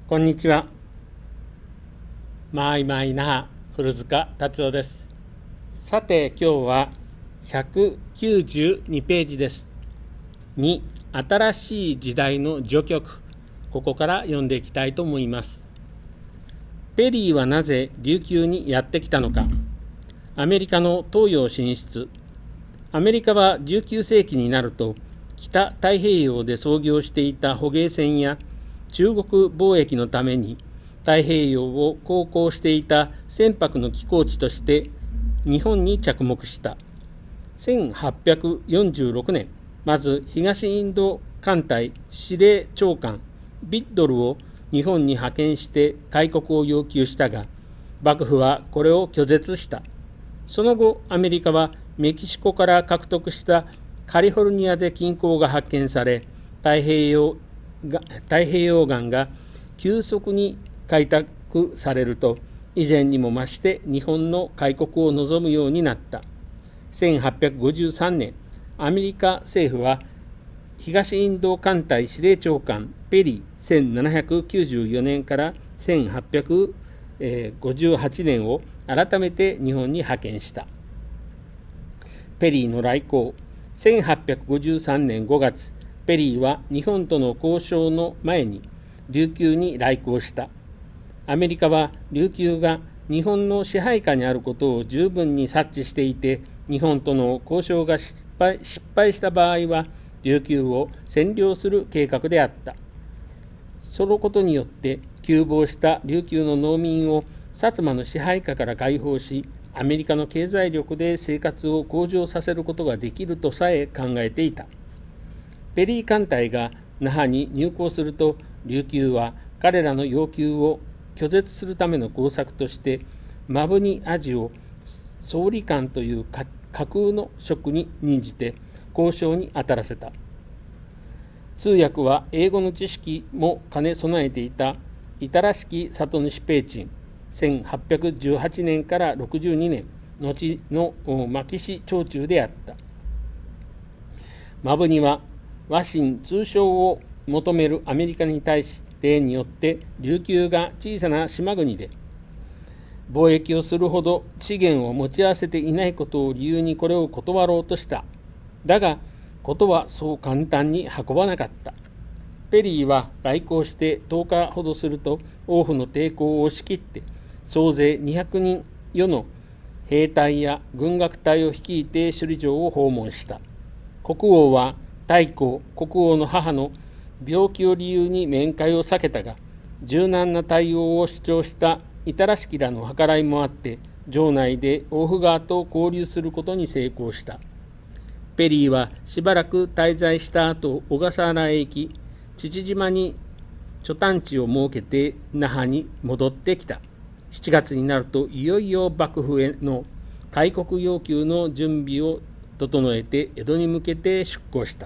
こんにちは。マイマイ那覇古塚達夫です。さて今日は192ページです。2、新しい時代の序曲。ここから読んでいきたいと思います。ペリーはなぜ琉球にやってきたのか。アメリカの東洋進出。アメリカは19世紀になると北太平洋で操業していた捕鯨船や中国貿易のために太平洋を航行していた船舶の寄港地として日本に着目した。1846年、まず東インド艦隊司令長官ビッドルを日本に派遣して開国を要求したが、幕府はこれを拒絶した。その後、アメリカはメキシコから獲得したカリフォルニアで金鉱が発見され、太平洋岸が急速に開拓されると、以前にも増して日本の開国を望むようになった。1853年、アメリカ政府は東インド艦隊司令長官ペリー1794年から1858年を改めて日本に派遣した。ペリーの来航。1853年5月、ペリーは日本との交渉の前に琉球に来航した。アメリカは琉球が日本の支配下にあることを十分に察知していて、日本との交渉が失敗した場合は琉球を占領する計画であった。そのことによって急亡した琉球の農民を薩摩の支配下から解放し、アメリカの経済力で生活を向上させることができるとさえ考えていた。ペリー艦隊が那覇に入港すると、琉球は彼らの要求を拒絶するための工作として摩文仁アジを総理官という架空の職に任じて交渉に当たらせた。通訳は英語の知識も兼ね備えていた板敷里主ペーチン、1818年から62年、後の牧師長中であった。摩文仁は和親通商を求めるアメリカに対し、例によって琉球が小さな島国で貿易をするほど資源を持ち合わせていないことを理由にこれを断ろうとした。だがことはそう簡単に運ばなかった。ペリーは来航して10日ほどすると、王府の抵抗を押し切って総勢200人余の兵隊や軍楽隊を率いて首里城を訪問した。国王は太閤国王の母の病気を理由に面会を避けたが、柔軟な対応を主張した板敷らの計らいもあって、城内で王府側と交流することに成功した。ペリーはしばらく滞在した後、小笠原へ行き、父島に貯丹地を設けて那覇に戻ってきた。7月になると、いよいよ幕府への開国要求の準備を整えて江戸に向けて出港した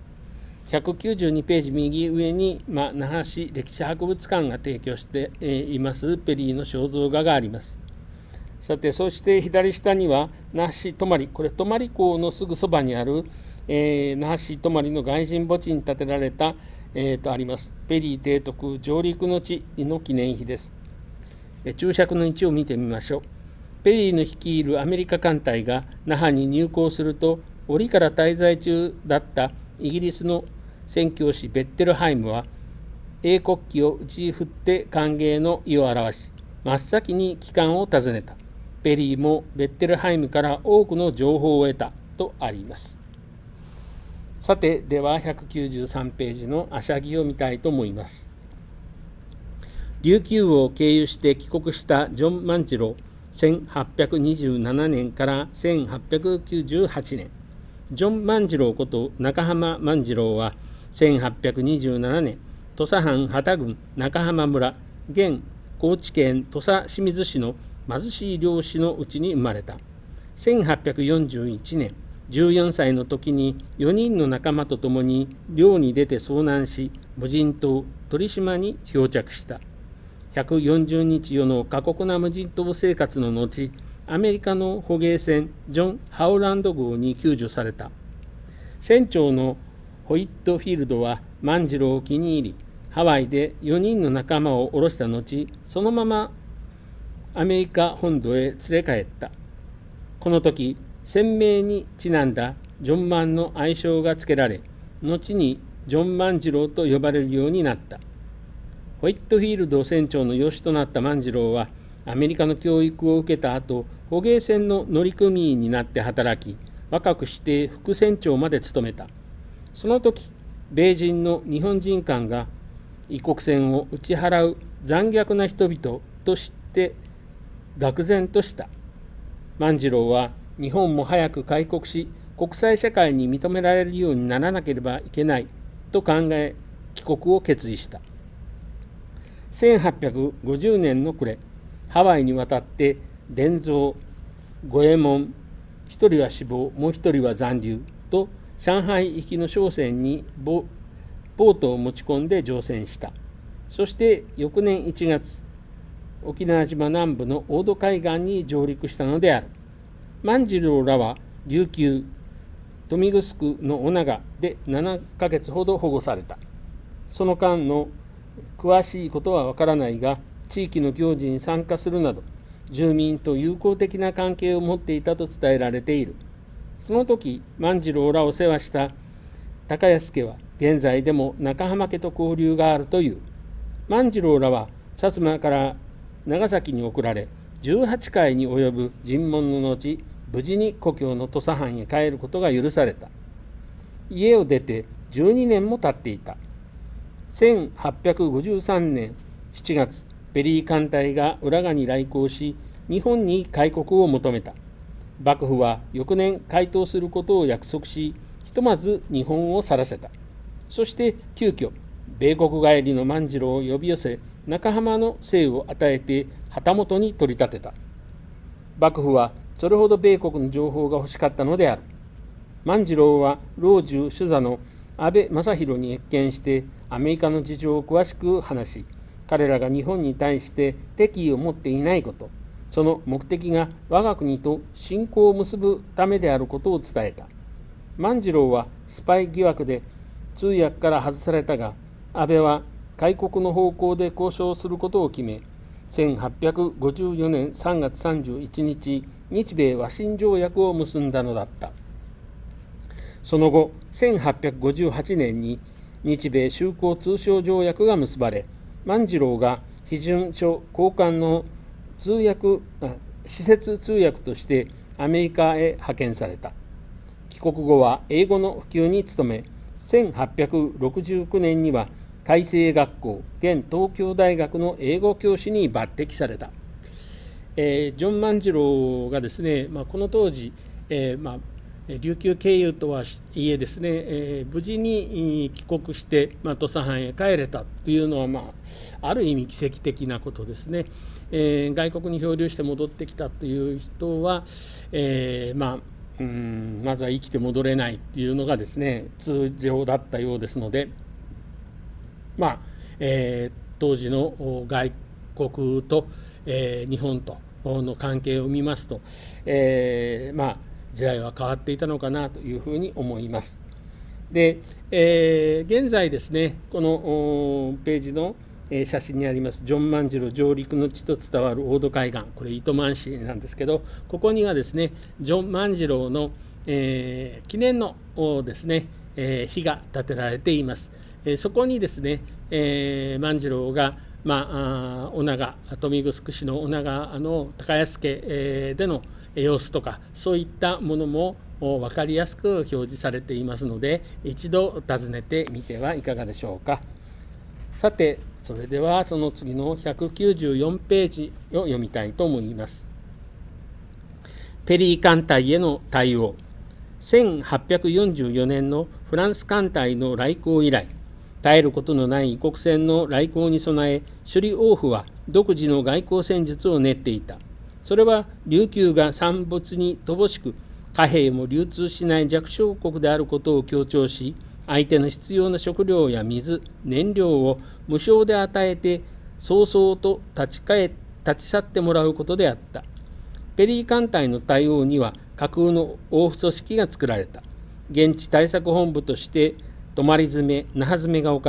。192ページ右上に、那覇市歴史博物館が提供していますペリーの肖像画があります。さて、そして左下には那覇市泊、これ泊港のすぐそばにある、那覇市泊の外人墓地に建てられた、ありますペリー提督上陸の地の記念碑です。注釈の位置を見てみましょう。ペリーの率いるアメリカ艦隊が那覇に入港すると、折から滞在中だったイギリスの宣教師ベッテルハイムは英国旗を打ち振って歓迎の意を表し、真っ先に旗艦を訪ねた。ペリーもベッテルハイムから多くの情報を得たとあります。さて、では193ページのあしゃぎを見たいと思います。琉球を経由して帰国したジョン万次郎、1827年から1898年。ジョン万次郎こと中浜万次郎は1827年、土佐藩幡郡中浜村、現高知県土佐清水市の貧しい漁師のうちに生まれた。1841年、14歳の時に4人の仲間と共に漁に出て遭難し、無人島鳥島に漂着した。140日余の過酷な無人島生活の後、アメリカの捕鯨船ジョン・ハウランド号に救助された。船長のホイットフィールドは万次郎を気に入り、 ハワイで4人の仲間を降ろした後、そのままアメリカ本土へ連れ帰った。この時、船名にちなんだジョン万の愛称が付けられ、後にジョン万次郎と呼ばれるようになった。ホイットフィールド船長の養子となった万次郎は、アメリカの教育を受けた後、捕鯨船の乗組員になって働き、若くして副船長まで務めた。その時、米人の日本人官が異国船を打ち払う残虐な人々として愕然とした。万次郎は日本も早く開国し、国際社会に認められるようにならなければいけないと考え、帰国を決意した。1850年の暮れ、ハワイに渡って伝蔵、五右衛門、一人は死亡、もう一人は残留と上海行きの商船にボートを持ち込んで乗船した。そして翌年1月、沖縄島南部の大戸海岸に上陸したのである。万次郎らは琉球、豊見城の女川で7ヶ月ほど保護された。その間の詳しいことはわからないが、地域の行事に参加するなど、住民と友好的な関係を持っていたと伝えられている。その時、万次郎らを世話した高安家は、現在でも中浜家と交流があるという。万次郎らは、薩摩から長崎に送られ、18回に及ぶ尋問の後、無事に故郷の土佐藩へ帰ることが許された。家を出て12年も経っていた。1853年7月、ペリー艦隊が浦賀に来航し、日本に開国を求めた。幕府は翌年回答することを約束し、ひとまず日本を去らせた。そして急遽、米国帰りの万次郎を呼び寄せ、中浜の姓を与えて旗本に取り立てた。幕府はそれほど米国の情報が欲しかったのである。万次郎は老中主座の安倍正弘に謁見してアメリカの事情を詳しく話し、彼らが日本に対して敵意を持っていないこと、その目的が我が国と親交を結ぶためであることを伝えた。万次郎はスパイ疑惑で通訳から外されたが、安倍は開国の方向で交渉することを決め、1854年3月31日、日米和親条約を結んだのだった。その後、1858年に日米修好通商条約が結ばれ、万次郎が批准書交換の施設通訳としてアメリカへ派遣された。帰国後は英語の普及に努め、1869年には開成学校、現東京大学の英語教師に抜擢された。ジョン万次郎がですね、この当時、琉球経由とはいえですね、無事に帰国して、土佐藩へ帰れたというのは、ある意味奇跡的なことですね。外国に漂流して戻ってきたという人は、まずは生きて戻れないっていうのがですね、通常だったようですので、当時の外国と、日本との関係を見ますと、時代は変わっていたのかなというふうに思います。で、現在ですね、このページの写真にありますジョン万次郎上陸の地と伝わる大戸海岸、これ糸満市なんですけど、ここにはですねジョン万次郎の、記念のですね、碑が建てられています。そこにですね、万次郎が女川、豊見城市の女川の高安家での様子とか、そういったものも分かりやすく表示されていますので、一度訪ねてみてはいかがでしょうか。さて、それではその次の194ページを読みたいと思います。ペリー艦隊への対応。1844年のフランス艦隊の来航以来、絶えることのない異国船の来航に備え、首里王府は独自の外交戦術を練っていた。それは琉球が産物に乏しく、貨幣も流通しない弱小国であることを強調し、相手の必要な食料や水、燃料を無償で与えて、早々と立ち去ってもらうことであった。ペリー艦隊の対応には架空の応付組織が作られた。現地対策本部として泊まり詰め、那覇詰めが置かれ、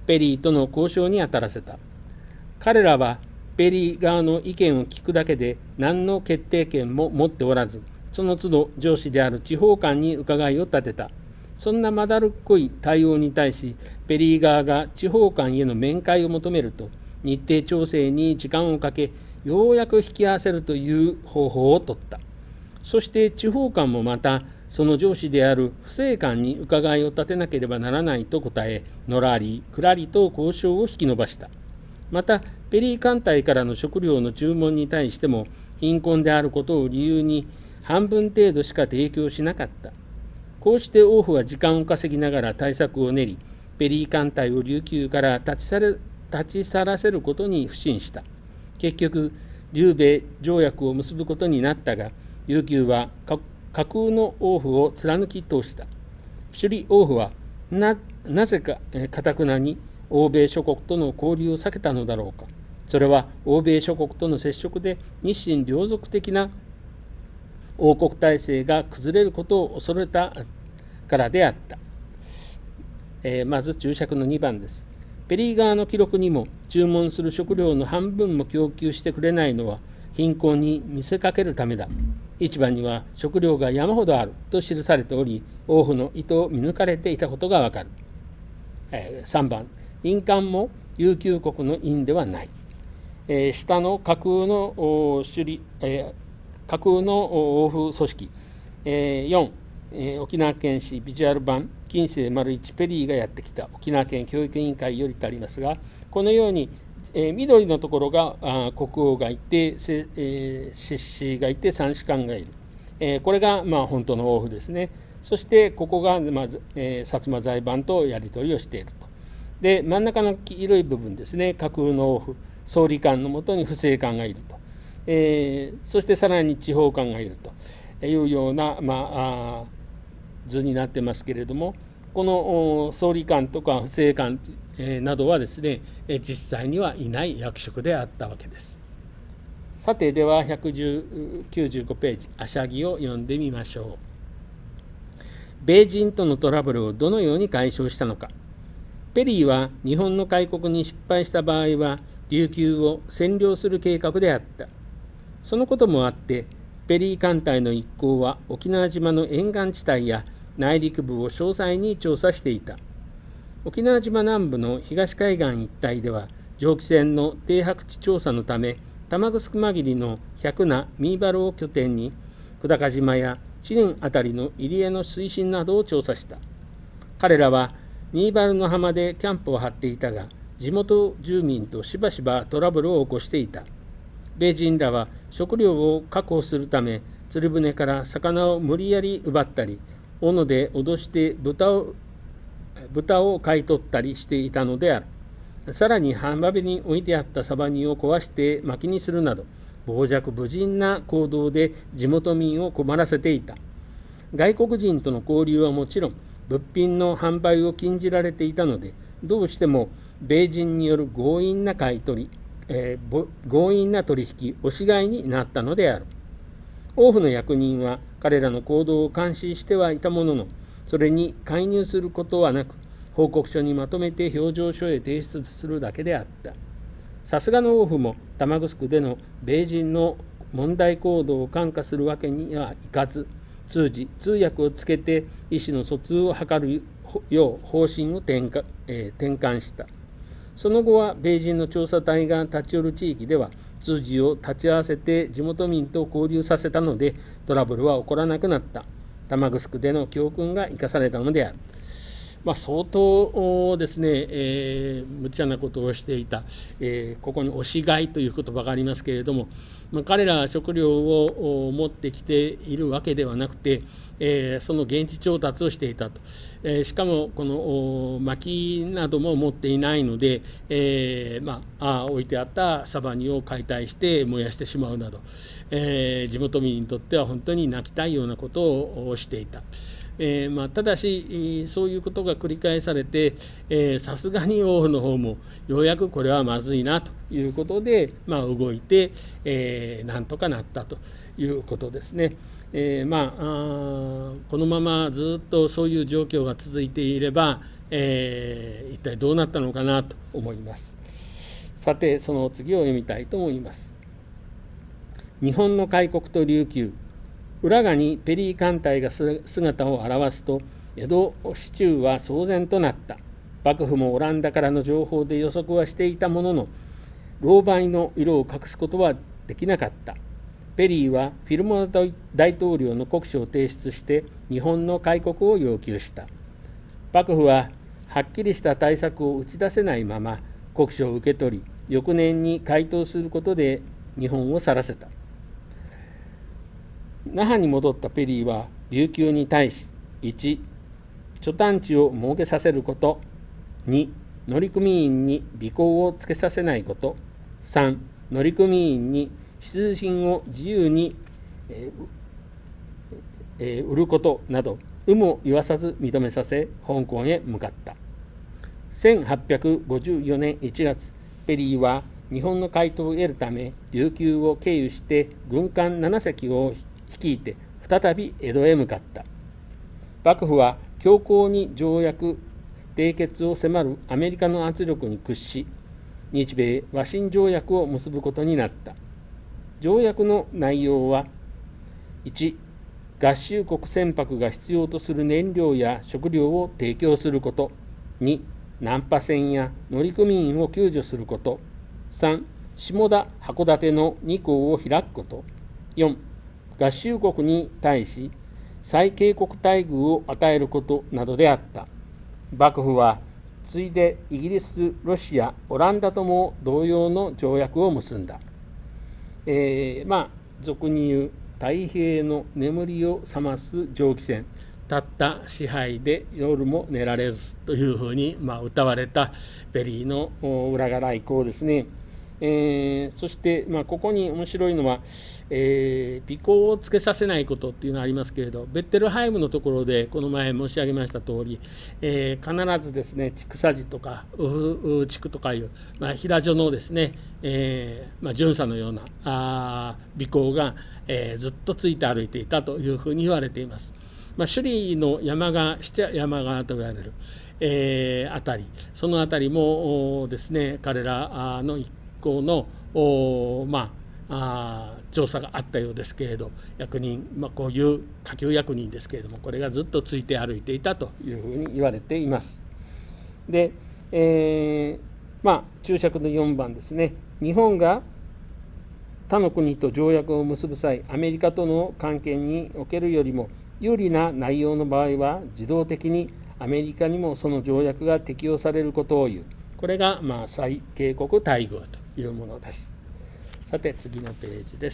ペリーとの交渉に当たらせた。彼らはペリー側の意見を聞くだけで何の決定権も持っておらず、その都度上司である地方官に伺いを立てた。そんなまだるっこい対応に対し、ペリー側が地方官への面会を求めると、日程調整に時間をかけ、ようやく引き合わせるという方法を取った。そして地方官もまた、その上司である不正官に伺いを立てなければならないと答え、のらりくらりと交渉を引き延ばした。また、ペリー艦隊からの食料の注文に対しても、貧困であることを理由に、半分程度しか提供しなかった。こうして王府は時間を稼ぎながら対策を練り、ペリー艦隊を琉球から立ち去らせることに不信した。結局、琉米条約を結ぶことになったが、琉球は架空の王府を貫き通した。首里王府はなぜか頑なに欧米諸国との交流を避けたのだろうか。それは欧米諸国との接触で日清両属的な王国体制が崩れることを恐れたからであった。まず注釈の2番です。ペリー側の記録にも注文する食料の半分も供給してくれないのは貧困に見せかけるためだ。市場には食料が山ほどあると記されており、王府の意図を見抜かれていたことがわかる。3番、印鑑も琉球国の印ではない。下の架空の王府組織。4、沖縄県市ビジュアル版近世1ペリーがやってきた沖縄県教育委員会よりとありますが、このように緑のところが国王がいて、獅子がいて、三士官がいる。これが本当の王府ですね。そしてここが薩摩財版とやり取りをしていると。で、真ん中の黄色い部分ですね、架空の王府、総理官のもとに不正官がいると。そしてさらに地方官がいるというような、図になってますけれども、この総理官とか不正官などはですね、実際にはいない役職であったわけです。さて、では195ページ、あしゃぎを読んでみましょう。米人とのトラブルをどのように解消したのか。ペリーは日本の開国に失敗した場合は、琉球を占領する計画であった。そのこともあって、ペリー艦隊の一行は沖縄島の沿岸地帯や内陸部を詳細に調査していた。沖縄島南部の東海岸一帯では、蒸気船の停泊地調査のため、玉城間りの百名ミーバルを拠点に、久高島や知念あたりの入り江の水深などを調査した。彼らはミーバルの浜でキャンプを張っていたが、地元住民としばしばトラブルを起こしていた。米人らは食料を確保するため、釣り船から魚を無理やり奪ったり、斧で脅して豚を買い取ったりしていたのである。さらに浜辺に置いてあったサバニを壊して薪にするなど、傍若無人な行動で地元民を困らせていた。外国人との交流はもちろん、物品の販売を禁じられていたので、どうしても米人による強引な買い取り、強引な取引、押し買いになったのである。王府の役人は彼らの行動を監視してはいたものの、それに介入することはなく、報告書にまとめて評定書へ提出するだけであった。さすがの王府も玉城での米人の問題行動を看過するわけにはいかず、通訳をつけて意思の疎通を図るよう方針を転換した。その後は米人の調査隊が立ち寄る地域では通詞を立ち会わせて地元民と交流させたので、トラブルは起こらなくなった。玉城での教訓が生かされたのである。相当ですね、無茶なことをしていた、ここに押し買いという言葉がありますけれども、彼らは食料を持ってきているわけではなくて、その現地調達をしていたと。しかもこの薪なども持っていないので、置いてあったサバニを解体して燃やしてしまうなど、地元民にとっては本当に泣きたいようなことをしていた。ただしそういうことが繰り返されて、さすがに王府の方もようやくこれはまずいなということで、動いて、なんとかなったということですね。 このままずっとそういう状況が続いていれば、一体どうなったのかなと思います。さて、その次を読みたいと思います。日本の開国と琉球。浦賀にペリー艦隊が姿を現すと、江戸市中は騒然となった。幕府もオランダからの情報で予測はしていたものの、狼狽の色を隠すことはできなかった。ペリーはフィルモナ大統領の国書を提出して日本の開国を要求した。幕府ははっきりした対策を打ち出せないまま国書を受け取り、翌年に回答することで日本を去らせた。那覇に戻ったペリーは琉球に対し、1、貯丹地を設けさせること、2、乗組員に尾行をつけさせないこと、3、乗組員に出品を自由に売ることなど、有無を言わさず認めさせ、香港へ向かった。1854年1月、ペリーは日本の回答を得るため、琉球を経由して軍艦7隻を率いて再び江戸へ向かった。幕府は強硬に条約締結を迫るアメリカの圧力に屈し、日米和親条約を結ぶことになった。条約の内容は、1、合衆国船舶が必要とする燃料や食料を提供すること、2、難破船や乗組員を救助すること、3、下田、函館の2港を開くこと、4、合衆国に対し最恵国待遇を与えることなどであった。幕府は次いでイギリス、ロシア、オランダとも同様の条約を結んだ。俗に言う太平の眠りを覚ます蒸気船、たった支配で夜も寝られずというふうに歌われたペリーの浦賀来航ですね。そして、ここに面白いのは、尾行をつけさせないことっていうのがありますけれど、ベッテルハイムのところでこの前申し上げました通り、必ずですね、筑佐寺とか地区とかいう、平所のですね、巡査のような尾行が、ずっとついて歩いていたというふうに言われています。首里の山側、七山側と言われる、あたり、そのあたりもですね、彼らの一行の調査があったようですけれど、役人、こういう下級役人ですけれども、これがずっとついて歩いていたというふうに言われています。で、注釈の4番ですね。日本が他の国と条約を結ぶ際、アメリカとの関係におけるよりも有利な内容の場合は、自動的にアメリカにもその条約が適用されることを言う。これが最恵国待遇というものです。さて次のページです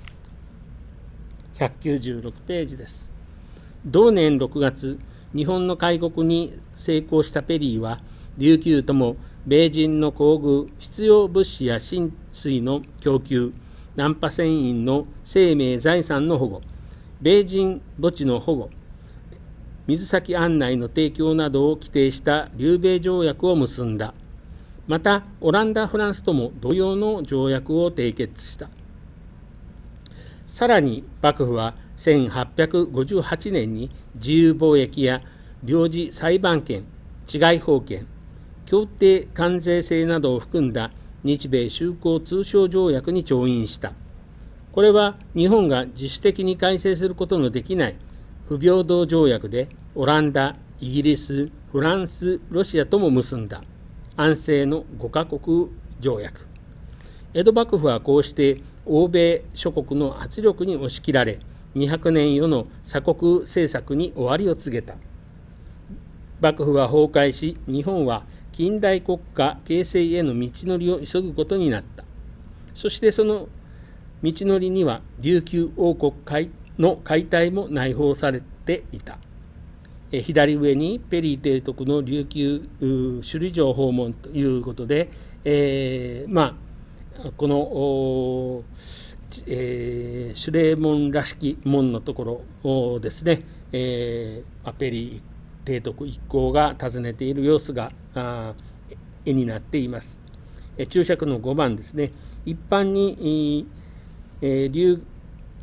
。196ページです。同年6月、日本の開国に成功したペリーは、琉球とも米人の厚遇、必要物資や浸水の供給、難破船員の生命財産の保護、米人墓地の保護、水先案内の提供などを規定した琉米条約を結んだ。また、オランダ、フランスとも同様の条約を締結した。さらに、幕府は1858年に自由貿易や領事裁判権、治外法権、協定関税制などを含んだ日米修好通商条約に調印した。これは日本が自主的に改正することのできない不平等条約で、オランダ、イギリス、フランス、ロシアとも結んだ安政の5カ国条約。江戸幕府はこうして欧米諸国の圧力に押し切られ、200年余の鎖国政策に終わりを告げた。幕府は崩壊し、日本は近代国家形成への道のりを急ぐことになった。そしてその道のりには琉球王国の解体も内包されていた。左上にペリー提督の琉球首里城訪問ということで、この守礼門らしき門のところをですね、ペリー提督一行が訪ねている様子が絵になっています。注釈の5番ですね。一般に琉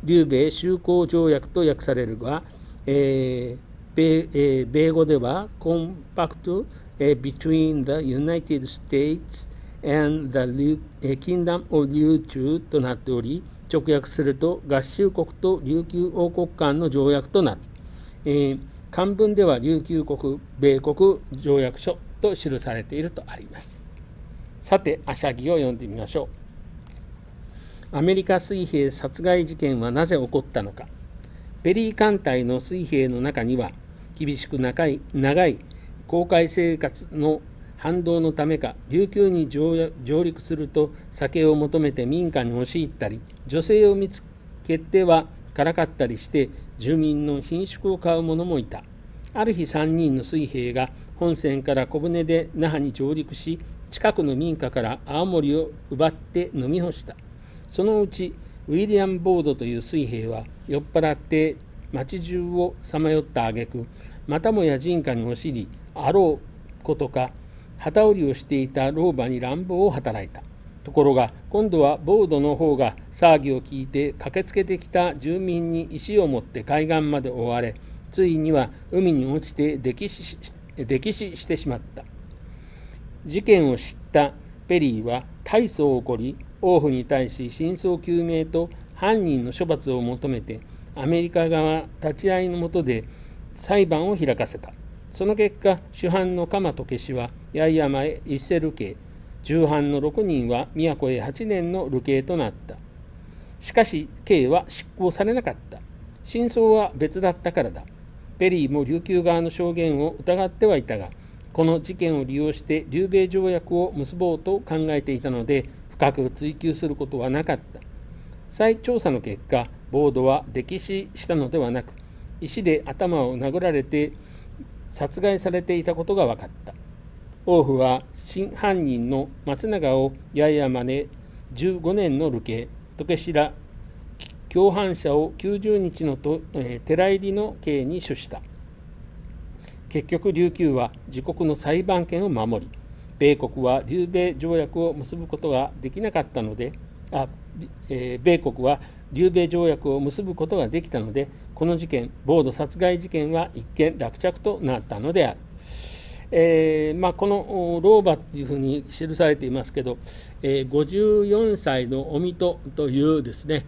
琉米修好条約と訳されるが、米語では Compact between the United States and the Kingdom of 琉球となっており、直訳すると合衆国と琉球王国間の条約となる。漢文では琉球国米国条約書と記されているとあります。さて、アシャギを読んでみましょう。アメリカ水兵殺害事件はなぜ起こったのか。ペリー艦隊の水兵の中には、厳しく長い航海生活の反動のためか、琉球に上陸すると酒を求めて民家に押し入ったり、女性を見つけてはからかったりして住民の貧縮を買う者もいた。ある日3人の水兵が本船から小舟で那覇に上陸し、近くの民家から青森を奪って飲み干した。そのうちウィリアム・ボードという水兵は酔っ払って町中をさまよった挙句、またもや人家に押し入り、あろうことか旗織りをしていた老婆に乱暴を働いた。ところが今度はボードの方が騒ぎを聞いて駆けつけてきた住民に石を持って海岸まで追われ、ついには海に落ちて溺死してしまった。事件を知ったペリーは大訴を起こり、王府に対し真相究明と犯人の処罰を求めてアメリカ側立ち会いの下で裁判を開かせた。その結果、主犯の鎌時氏は八重山へ一世流刑、従犯の6人は宮古へ8年の流刑となった。しかし刑は執行されなかった。真相は別だったからだ。ペリーも琉球側の証言を疑ってはいたが、この事件を利用して琉米条約を結ぼうと考えていたので、深く追及することはなかった。再調査の結果、ボードは溺死したのではなく、石で頭を殴られて殺害されていたことが分かった。王府は真犯人の松永を八重山で15年の流刑、時白共犯者を90日の寺入りの刑に処した。結局、琉球は自国の裁判権を守り、米国は琉米条約を結ぶことができなかったので、米国は琉米条約を結ぶことができたので、この事件、ボード殺害事件は一件落着となったのである。この老婆というふうに記されていますけど、54歳のお水戸というですね、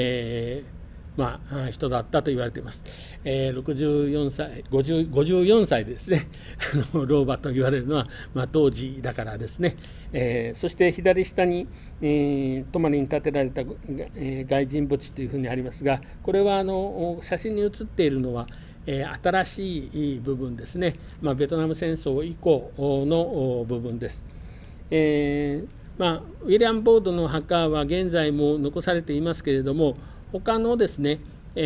人だったと言われています。54歳、54歳ですね、老婆と言われるのは、当時だからですね。そして左下に、泊まりに建てられた外人墓地というふうにありますが、これは写真に写っているのは、新しい部分ですね。ベトナム戦争以降の部分です。ウィリアム・ボードの墓は現在も残されていますけれども、他のですね、こ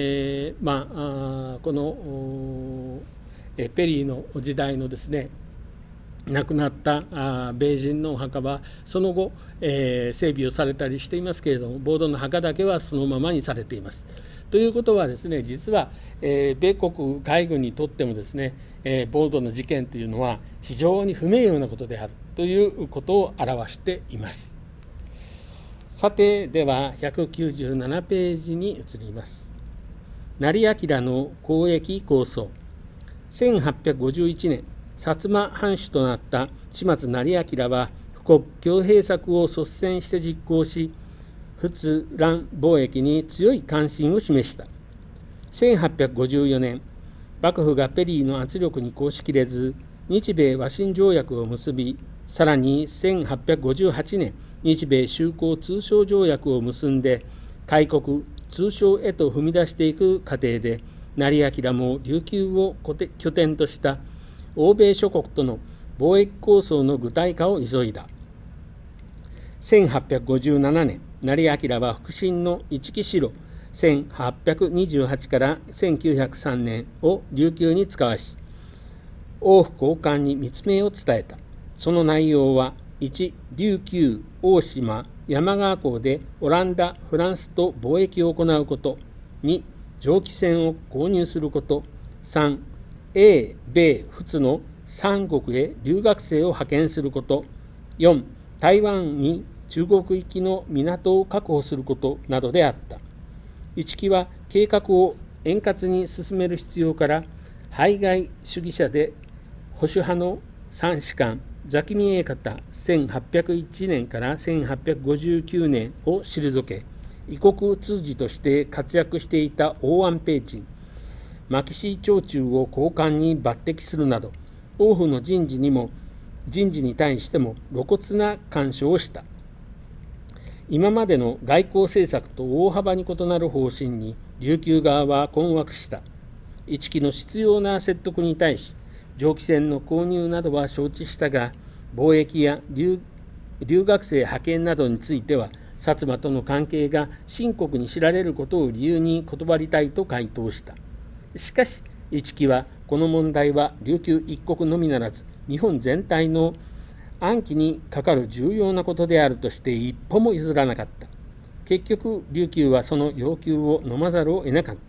のペリーの時代のですね、亡くなった米人のお墓はその後、整備をされたりしていますけれども、ボードの墓だけはそのままにされています。ということはですね、実は、米国海軍にとってもですね、ボードの事件というのは非常に不名誉なことであるということを表しています。さて、では197ページに移ります。成明の交易構想。1851年、薩摩藩主となった島津成明は富国強兵策を率先して実行し、仏蘭貿易に強い関心を示した。1854年、幕府がペリーの圧力に抗しきれず、日米和親条約を結び、さらに1858年、日米修好通商条約を結んで、開国通商へと踏み出していく過程で、成明も琉球を拠点とした欧米諸国との貿易構想の具体化を急いだ。1857年、成明は腹心の一木城1828から1903年を琉球に使わし、王府高官に密命を伝えた。その内容は、1、琉球、大島、山川港でオランダ、フランスと貿易を行うこと。2、蒸気船を購入すること。3、英、米、仏の三国へ留学生を派遣すること。4、台湾に中国行きの港を確保することなどであった。 一木は計画を円滑に進める必要から、排外主義者で保守派の三士官ザキミエイ方1801年から1859年を退け、異国通詞として活躍していた王安平珍、牧師長中を高官に抜擢するなど、王府の人事に対しても露骨な干渉をした。今までの外交政策と大幅に異なる方針に琉球側は困惑した。一木の必要な説得に対し、蒸気船の購入などは承知したが、貿易や留学生派遣などについては、薩摩との関係が深刻に知られることを理由に断りたいと回答した。しかし、一木はこの問題は琉球一国のみならず、日本全体の安危にかかる重要なことであるとして一歩も譲らなかった。結局、琉球はその要求を飲まざるを得なかった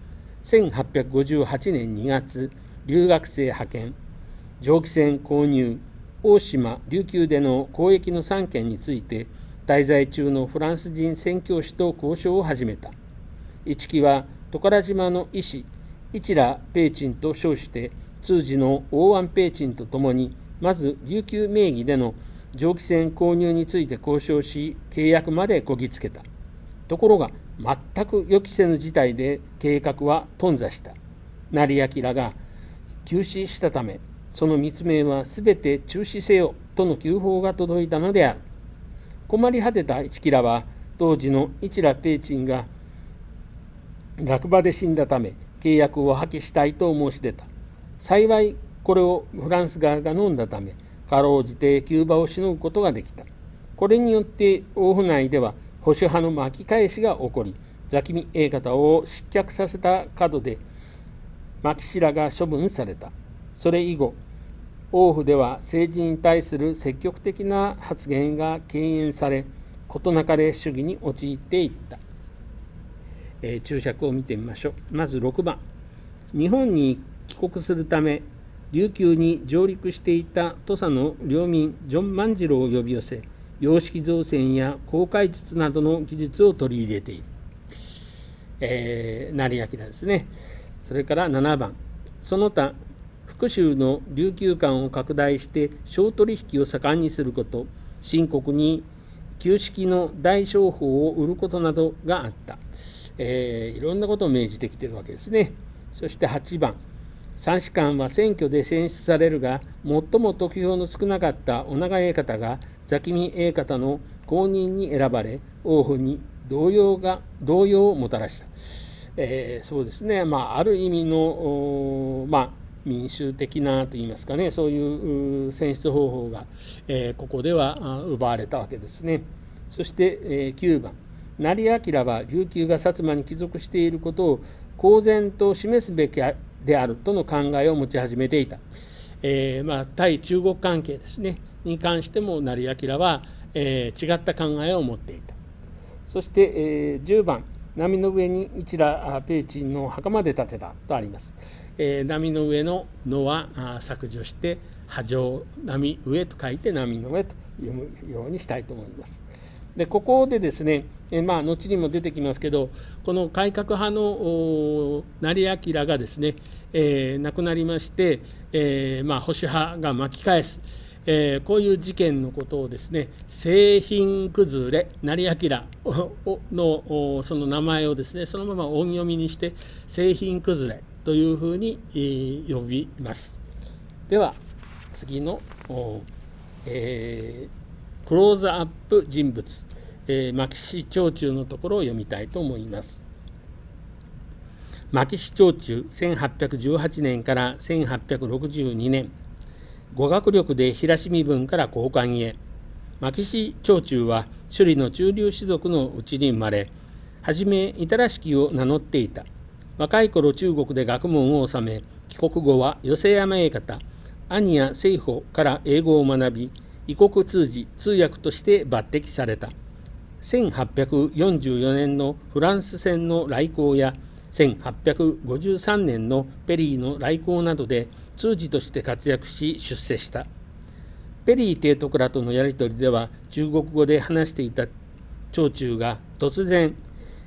。1858年2月、留学生派遣、蒸気船購入、大島、琉球での交易の3件について、滞在中のフランス人宣教師と交渉を始めた。一木はトカラ島の医師、市良平珍と称して、通詞の王安平珍とともに、まず琉球名義での蒸気船購入について交渉し、契約までこぎつけた。ところが、全く予期せぬ事態で計画は頓挫した。成明が急死したため、その密命はすべて中止せよとの急報が届いたのである。困り果てた一木らは、当時の市良平珍が落馬で死んだため、契約を破棄したいと申し出た。幸い、これをフランス側が飲んだため、かろうじて急場をしのぐことができた。これによって王府内では保守派の巻き返しが起こり、ザキミエイ方を失脚させた角で牧師らが処分された。それ以後、王府では政治に対する積極的な発言が敬遠され、事なかれ主義に陥っていった。注釈を見てみましょう。まず6番。日本に帰国するため、琉球に上陸していた土佐の領民ジョン万次郎を呼び寄せ、洋式造船や航海術などの技術を取り入れている。成明ですね。それから7番。その他、福州の琉球間を拡大して商取引を盛んにすること、清国に旧式の大商法を売ることなどがあった。いろんなことを命じてきているわけですね。そして8番。三士官は選挙で選出されるが、最も得票の少なかった尾長栄方がザキミ栄方の後任に選ばれ、王府に動揺をもたらした。そうですね、ある意味の、民衆的なといいますかね、そういう選出方法が、ここでは奪われたわけですね。そして、9番。成明は琉球が薩摩に帰属していることを公然と示すべきであるとの考えを持ち始めていた。対中国関係ですねに関しても成明は、違った考えを持っていた。そして、10番。波の上に一良平珍の墓まで建てたとあります。波の上ののは削除して波状波上と書いて波の上と読むようにしたいと思います。でここでですね、後にも出てきますけど、この改革派の成明がですね、亡くなりまして、保守派が巻き返す、こういう事件のことをですね、清貧崩れ成明のその名前をですね、そのまま音読みにして清貧崩れというふうに呼びます。では次のクローズアップ人物、牧師長中のところを読みたいと思います。牧師長中、1818年から1862年、語学力で平清身分から高官へ。牧師長中は首里の中流士族のうちに生まれ、はじめ板式を名乗っていた。若い頃中国で学問を修め、帰国後は寄せ山へ方、兄や西方から英語を学び、異国通詞通訳として抜擢された。1844年のフランス船の来航や1853年のペリーの来航などで通詞として活躍し出世した。ペリー提督らとのやり取りでは中国語で話していた長中が突然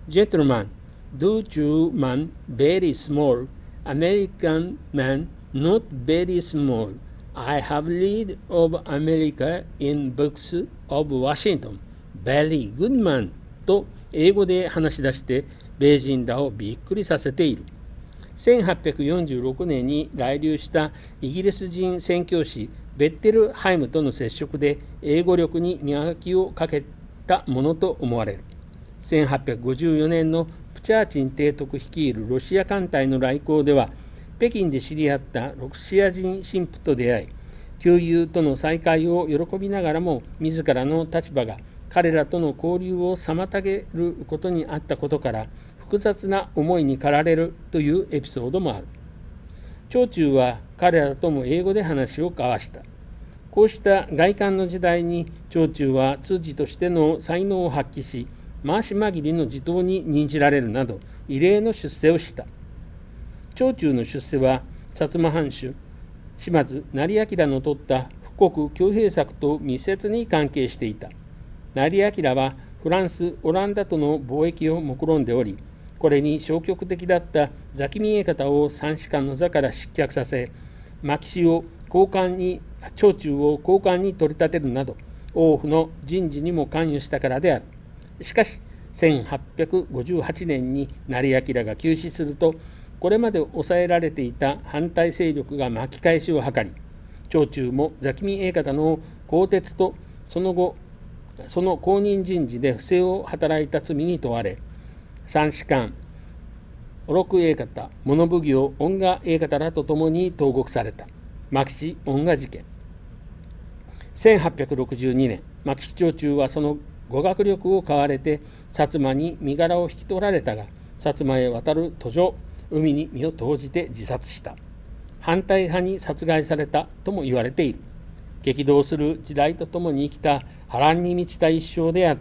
Gentlemen, Dutch man very small, American man not very small. I have read of America in books of Washington. Very good man. と英語で話し出して米人らをびっくりさせている。1846年に来留したイギリス人宣教師ベッテルハイムとの接触で英語力に磨きをかけたものと思われる。1854年のプチャーチン提督率いるロシア艦隊の来航では、北京で知り合ったロシア人神父と出会い、旧友との再会を喜びながらも、自らの立場が彼らとの交流を妨げることにあったことから、複雑な思いに駆られるというエピソードもある。長中は彼らとも英語で話を交わした。こうした外観の時代に長中は通詞としての才能を発揮し、回し紛りの地頭に任じられるなど異例の出世をした。長中の出世は薩摩藩主島津斉彬の取った富国強兵策と密接に関係していた。斉彬はフランス、オランダとの貿易を目論んでおり、これに消極的だったザキミエ方を三司官の座から失脚させ、牧師を長中を高官に取り立てるなど、王府の人事にも関与したからである。しかし、1858年に斉彬が急死すると、これまで抑えられていた反対勢力が巻き返しを図り、長中もザキミエ方の更迭とその後、その後任人事で不正を働いた罪に問われ、三司官、オロクエ方、物奉行、恩賀エ方らと共に投獄された。牧師恩賀事件。1862年、牧師長中はその語学力を買われて、薩摩に身柄を引き取られたが、薩摩へ渡る途上、海に身を投じて自殺した。反対派に殺害されたとも言われている。激動する時代とともに生きた波乱に満ちた一生であった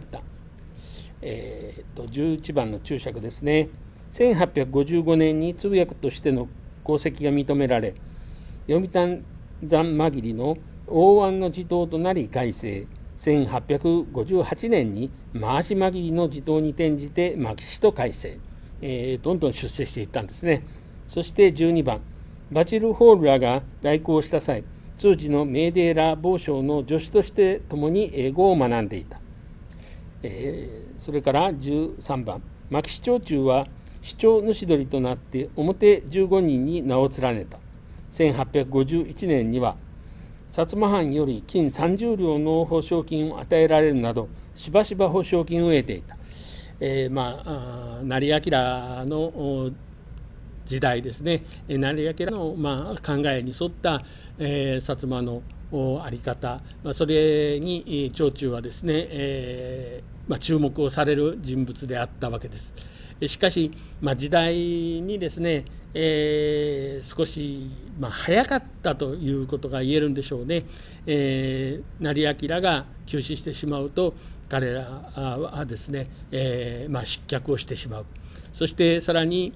。11番の注釈ですね。1855年に通訳としての功績が認められ、読谷山紛りの大湾の地頭となり改正。1858年に回し紛りの地頭に転じて牧師と改正。どんどん出世していったんですね。そして12番、バチル・ホールらが来航した際、通詞のメーデーラ某省の助手として共に英語を学んでいた。それから13番、牧師長中は司長主取となって表15人に名を連ねた。1851年には薩摩藩より金30両の報奨金を与えられるなど、しばしば報奨金を得ていた。斉彬の時代ですね、斉彬の考えに沿った、薩摩の在り方、それに長中はですね、注目をされる人物であったわけです。しかし、時代にですね、少し、早かったということが言えるんでしょうね。斉彬が急死してしまうと、彼らはですね、失脚をしてしまう。そしてさらに、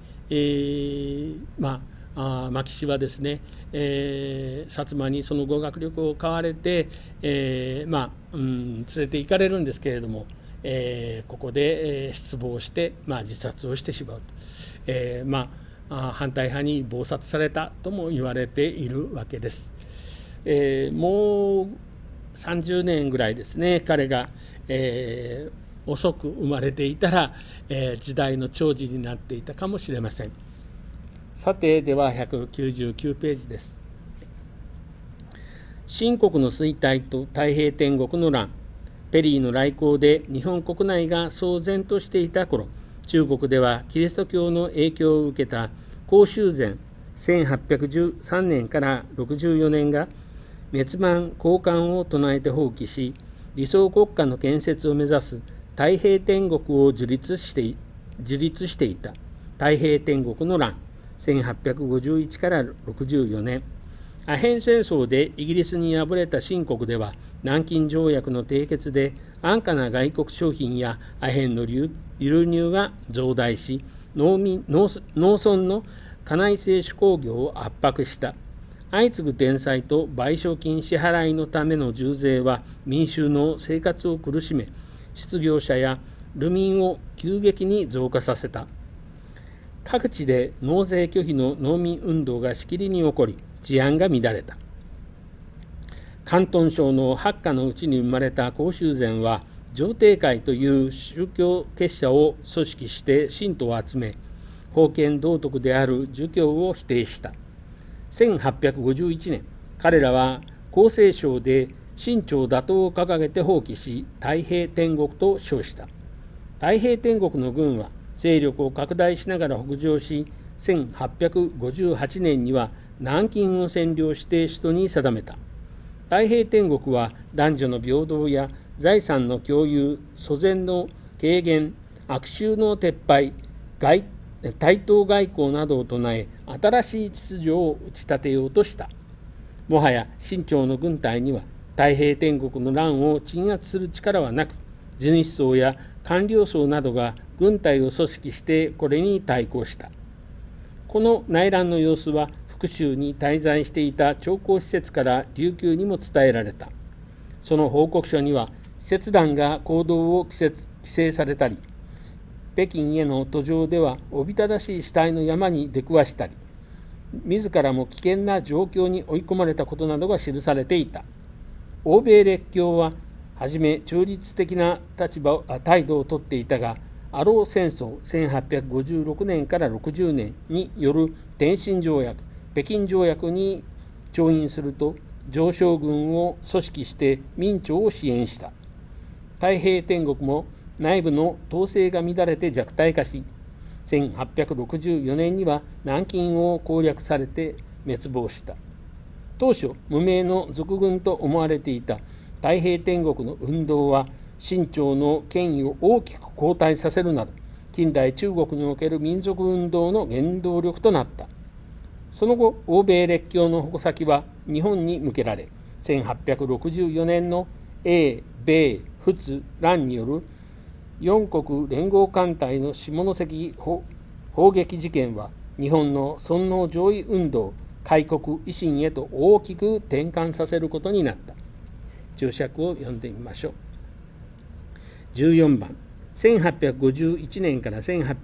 牧師はですね、薩摩にその語学力を買われて、連れて行かれるんですけれども、ここで失望して、自殺をしてしまうと、反対派に謀殺されたとも言われているわけです。もう30年ぐらいですね、彼が、遅く生まれていたら、時代の寵児になっていたかもしれません。さて、では199ページです。清国の衰退と太平天国の乱。ペリーの来航で日本国内が騒然としていた頃、中国ではキリスト教の影響を受けた光州前1813年から64年が滅亡交換を唱えて放棄し、理想国家の建設を目指す太平天国を樹立していた太平天国の乱。1851から64年、アヘン戦争でイギリスに敗れた清国では、南京条約の締結で安価な外国商品やアヘンの流入が増大し、農村の家内製手工業を圧迫した。相次ぐ転載と賠償金支払いのための重税は民衆の生活を苦しめ、失業者や流民を急激に増加させた。各地で納税拒否の農民運動がしきりに起こり、治安が乱れた。広東省の八家のうちに生まれた光州禅は、上帝会という宗教結社を組織して信徒を集め、封建道徳である儒教を否定した。1851年、彼らは厚生省で清朝打倒を掲げて放棄し、太平天国と称した。太平天国の軍は勢力を拡大しながら北上し、1858年には南京を占領して首都に定めた。太平天国は男女の平等や財産の共有、租税の軽減、悪習の撤廃、対等外交などを唱え、新しい秩序を打ち立てようとした。もはや清朝の軍隊には太平天国の乱を鎮圧する力はなく、地主層や官僚層などが軍隊を組織してこれに対抗した。この内乱の様子は福州に滞在していた長江使節から琉球にも伝えられた。その報告書には、使節団が行動を規制されたり、北京への途上ではおびただしい死体の山に出くわしたり、自らも危険な状況に追い込まれたことなどが記されていた。欧米列強ははじめ中立的な態度をとっていたが、アロー戦争1856年から60年による天津条約、北京条約に調印すると、常勝軍を組織して明朝を支援した。太平天国も内部の統制が乱れて弱体化し、1864年には南京を攻略されて滅亡した。当初、無名の賊軍と思われていた太平天国の運動は、清朝の権威を大きく後退させるなど、近代中国における民族運動の原動力となった。その後、欧米列強の矛先は日本に向けられ、1864年の英、米、仏、蘭による四国連合艦隊の下関砲撃事件は、日本の尊王攘夷運動、開国維新へと大きく転換させることになった。注釈を読んでみましょう。14番、1851年から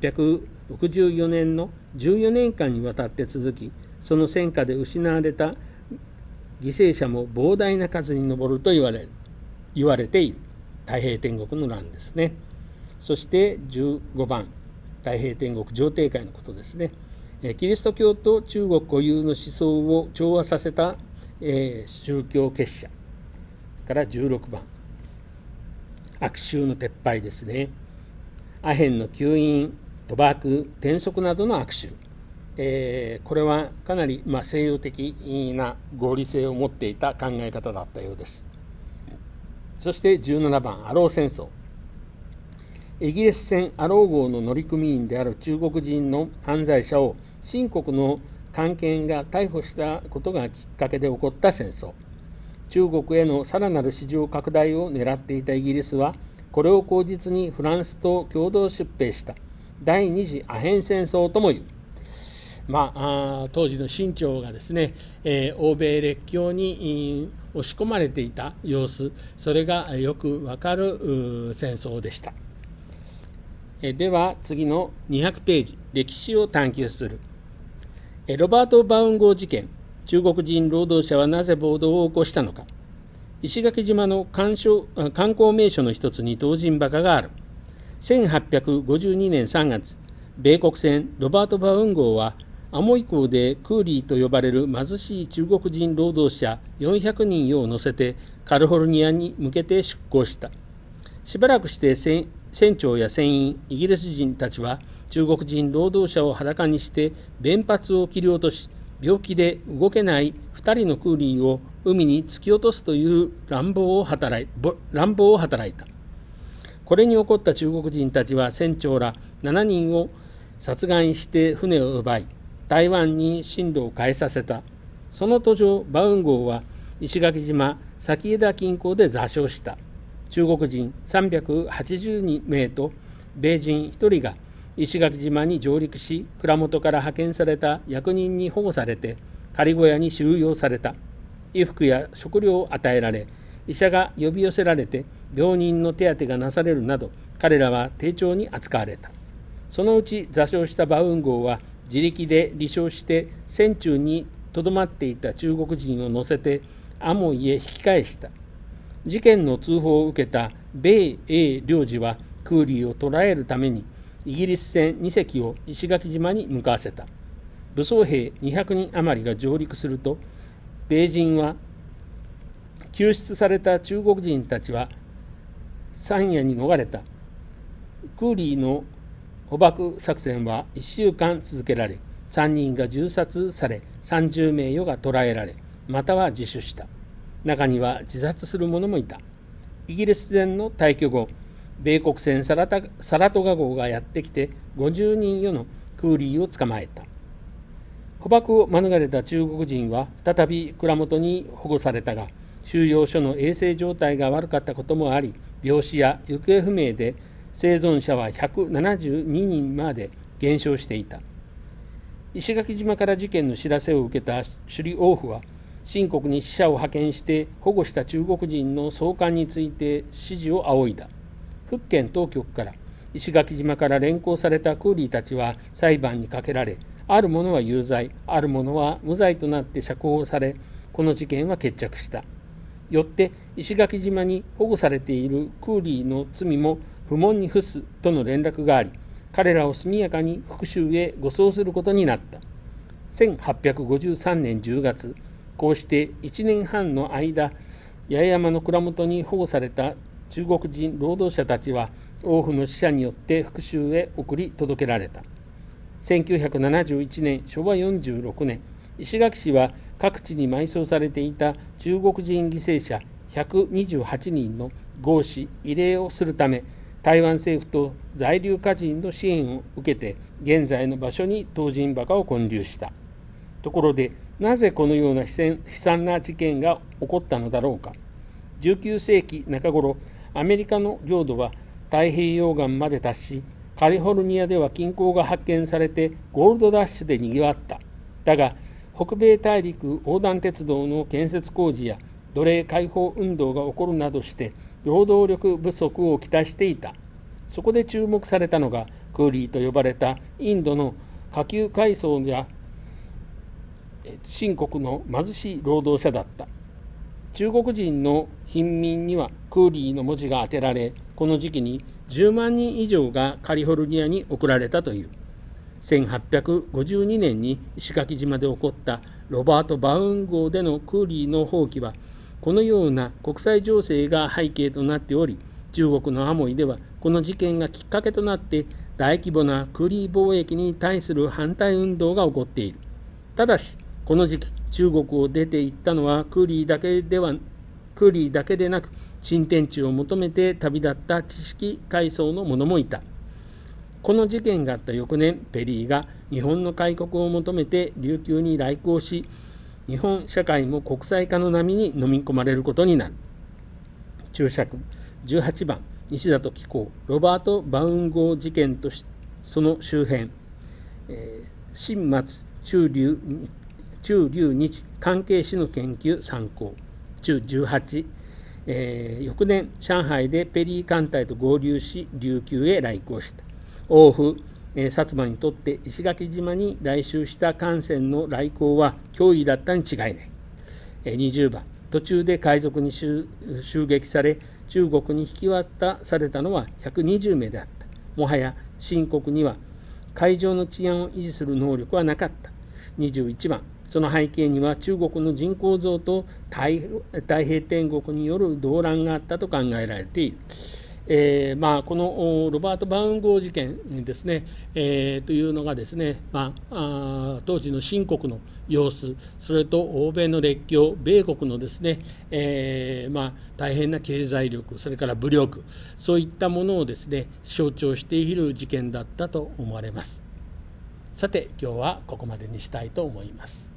1864年の14年間にわたって続き、その戦火で失われた犠牲者も膨大な数に上ると言われている太平天国の乱ですね。そして15番、太平天国上帝会のことですね。キリスト教と中国固有の思想を調和させた、宗教結社から16番、悪習の撤廃ですね。アヘンの吸引、賭博、転職などの悪習、これはかなり西洋的な合理性を持っていた考え方だったようです。そして17番、アロー戦争。イギリス船アロー号の乗組員である中国人の犯罪者を清国の官憲が逮捕したことがきっかけで起こった戦争。中国へのさらなる市場拡大を狙っていたイギリスは、これを口実にフランスと共同出兵した第二次アヘン戦争ともいう。当時の清朝がですね、欧米列強に押し込まれていた様子、それがよくわかる戦争でした。では次の200ページ、歴史を探求する。ロバート・バウン号事件、中国人労働者はなぜ暴動を起こしたのか。石垣島の観光名所の一つに東尋墓がある。1852年3月、米国船ロバート・バウン号はアモイ港でクーリーと呼ばれる貧しい中国人労働者400人を乗せてカリフォルニアに向けて出港した。しばらくして船長や船員、イギリス人たちは中国人労働者を裸にして弁髪を切り落とし、病気で動けない2人のクーリーを海に突き落とすという乱暴を働いた。これに怒った中国人たちは船長ら7人を殺害して船を奪い、台湾に進路を変えさせた。その途上、バウン号は石垣島先枝近郊で座礁した。中国人380名と米人1人が石垣島に上陸し、蔵元から派遣された役人に保護されて仮小屋に収容された。衣服や食料を与えられ、 医者が呼び寄せられて病人の手当てがなされるなど、彼らは丁重に扱われた。そのうち座礁したバウン号は自力で離礁して船中にとどまっていた中国人を乗せてアモイへ引き返した。事件の通報を受けた米英領事はクーリーを捕らえるためにイギリス船2隻を石垣島に向かわせた。武装兵200人余りが上陸すると、米人は救出された中国人たちは山野に逃れた。クーリーの捕獲作戦は1週間続けられ、3人が銃殺され、30名余が捕らえられ、または自首した。中には自殺する者もいた。イギリス船の退去後、米国船サラトガ号がやってきて50人余のクーリーを捕まえた。捕獲を免れた中国人は再び蔵元に保護されたが、収容所の衛生状態が悪かったこともあり、病死や行方不明で生存者は172人まで減少していた。石垣島から事件の知らせを受けた首里王府は、清国に使者を派遣して保護した中国人の送還について指示を仰いだ。福建当局から石垣島から連行されたクーリーたちは裁判にかけられ、ある者は有罪、ある者は無罪となって釈放され、この事件は決着した。よって石垣島に保護されているクーリーの罪も不問に付すとの連絡があり、彼らを速やかに復讐へ護送することになった。1853年10月、こうして1年半の間、八重山の蔵元に保護された中国人労働者たちは、王府の使者によって復讐へ送り届けられた。1971年、昭和46年、石垣市は各地に埋葬されていた中国人犠牲者128人の合祀・慰霊をするため、台湾政府と在留家人の支援を受けて、現在の場所に唐人墓を建立した。ところで、なぜこのような悲惨な事件が起こったのだろうか。19世紀中頃、アメリカの領土は太平洋岸まで達し、カリフォルニアでは金鉱が発見されてゴールドラッシュでにぎわった。だが、北米大陸横断鉄道の建設工事や奴隷解放運動が起こるなどして労働力不足をきたしていた。そこで注目されたのがクーリーと呼ばれたインドの下級階層や清国の貧しい労働者だった。中国人の貧民にはクーリーの文字が当てられ、この時期に10万人以上がカリフォルニアに送られたという。1852年に石垣島で起こったロバート・バウン号でのクーリーの放棄は、このような国際情勢が背景となっており、中国のアモイではこの事件がきっかけとなって大規模なクーリー貿易に対する反対運動が起こっている。ただし、この時期、中国を出て行ったのはクーリーだけでなく、新天地を求めて旅立った知識階層の者もいた。この事件があった翌年、ペリーが日本の開国を求めて琉球に来航し、日本社会も国際化の波に飲み込まれることになる。注釈18番、西里紀行、ロバート・バウン号事件とその周辺、新末中流日関係史の研究参考。中18、翌年、上海でペリー艦隊と合流し、琉球へ来航した。王府、薩摩にとって石垣島に来襲した艦船の来航は脅威だったに違いない。20番、途中で海賊に襲撃され、中国に引き渡されたのは120名であった。もはや清国には海上の治安を維持する能力はなかった。21番、その背景には中国の人口増と太平天国による動乱があったと考えられている。このロバート・バウン号事件ですね、というのがですね、当時の清国の様子、それと欧米の列強、米国のですね、大変な経済力、それから武力、そういったものをですね、象徴している事件だったと思われます。さて、今日はここまでにしたいと思います。